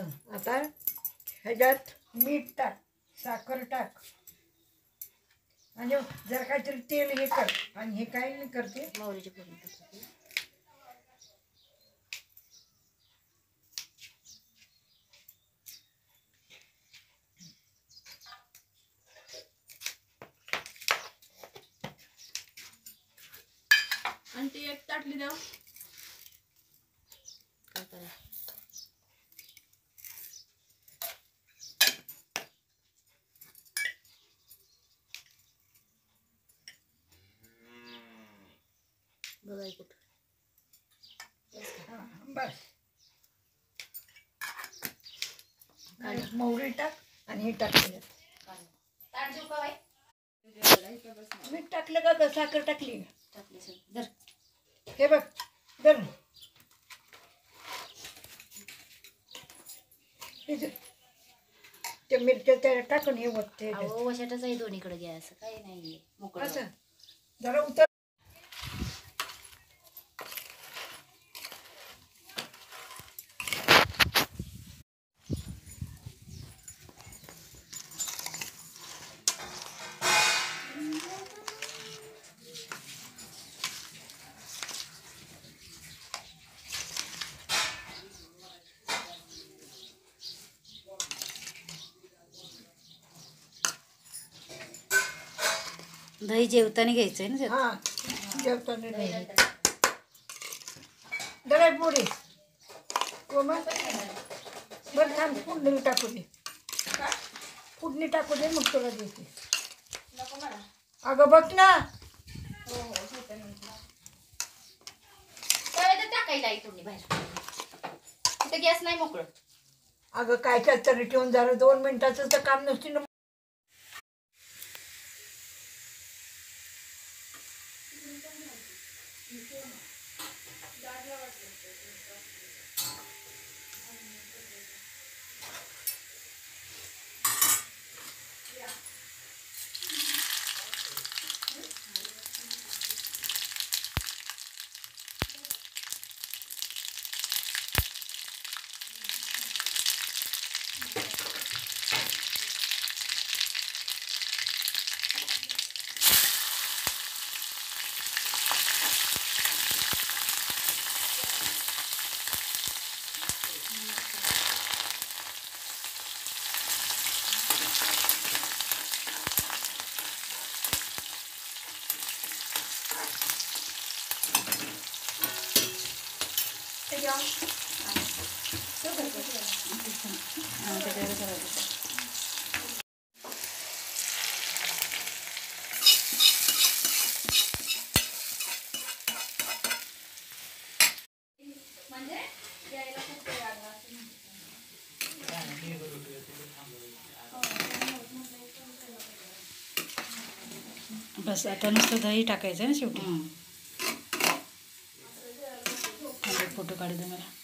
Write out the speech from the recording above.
आता ह्याच्यात मीठ टाक, साखर टाक आणि जर काहीतरी तेल हे कर. आणि हे काय मी करते, मोहरीची फोडणी टाकते. आणि ती एक ताटली द्या. काय करायचं? बघाय कुठं बस. मोहरी टाक आणि हे टाक. ताट देऊ का बाई? मीठ टाकलं का साखर टाकली? टाकले सगळं. धर. हे बघ धर. ते मिरच्या त्या टाकून हे होते अहो वशाटच आहे दोन्हीकडे घ्या. असं काही नाही मोकळं. असं जरा उतर. दही जेवताना घ्यायचंय ना त्यात. हां जेवताना नाही. जरा पुढे कोमल बरं थांब. फोडणी टाकू दे. फोडणी टाकू दे मग तुला देते. नको मला. अगं बघ ना. हो हो होतं नाही. तर टाकायला आहे तुम्ही बाहेर. तिथं गॅस नाही मोकळं. अगं काय तरी ठेवून जरा 2 मिनिटाचं तर काम नसते ना. म्हणजे यायला खूप वेळ लागला असं बस आता नुसतं दही टाकायचं ना शेवटी. फोटो काढू दे मला.